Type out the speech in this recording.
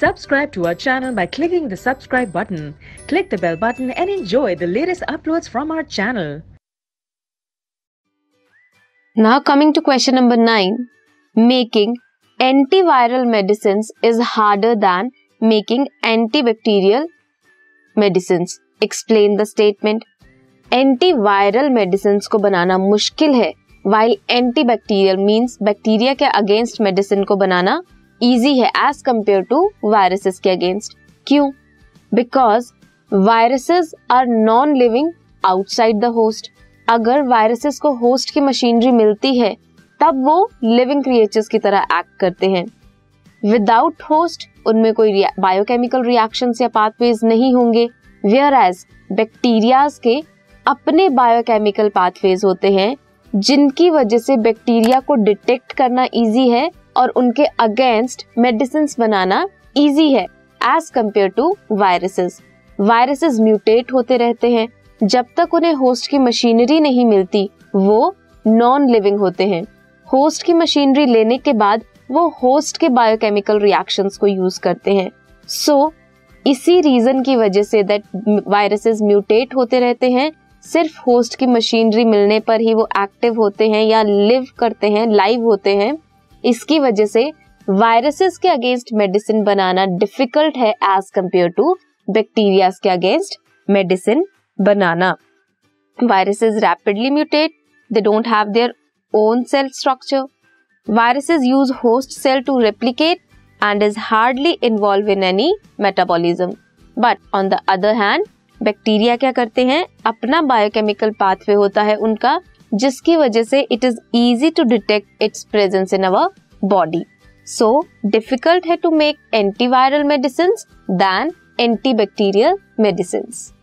Subscribe to our channel by clicking the subscribe button. Click the bell button and enjoy the latest uploads from our channel. Now coming to question number 9. Making antiviral medicines is harder than making antibacterial medicines. Explain the statement. Antiviral medicines को बनाना मुश्किल है, while antibacterial means bacteria के against medicine को बनाना easy है as compare to viruses के against. क्यों? Because viruses are non living outside the host. अगर वायरसेस को होस्ट की मशीनरी मिलती है तब वो लिविंग क्रिएचर्स की तरह एक्ट करते हैं. विदाउट होस्ट उनमें कोई बायोकेमिकल रिएक्शंस या पाथवेज नहीं होंगे, वेयर एज बैक्टीरियाज के अपने बायोकेमिकल पाथवेज होते हैं जिनकी वजह से बैक्टीरिया को डिटेक्ट करना इजी है और उनके अगेंस्ट मेडिसिन्स बनाना इजी है as compare to viruses. Viruses mutate होते रहते हैं, जब तक उन्हें होस्ट की मशीनरी नहीं मिलती वो नॉन लिविंग होते हैं. होस्ट की मशीनरी लेने के बाद वो होस्ट के बायोकेमिकल रिएक्शंस को यूज करते हैं. सो इसी रीजन की वजह से दैट वायरसेस म्यूटेट होते रहते हैं. सिर्फ होस्ट की मशीनरी मिलने पर ही वो एक्टिव होते हैं या लिव करते हैं, लाइव होते हैं. इसकी वजह से वायरसेस के अगेंस्ट मेडिसिन बनाना डिफिकल्ट है एज कंपेयर टू बैक्टीरिया के अगेंस्ट मेडिसिन बनाना. Viruses rapidly mutate. They don't have their own cell structure. Viruses use host cell to replicate and is hardly involved in any metabolism. But on the other hand, bacteria क्या करते हैं? अपना biochemical pathway होता है उनका, जिसकी वजह से it is easy to detect its presence in our body. So difficult है to make antiviral medicines than antibacterial medicines.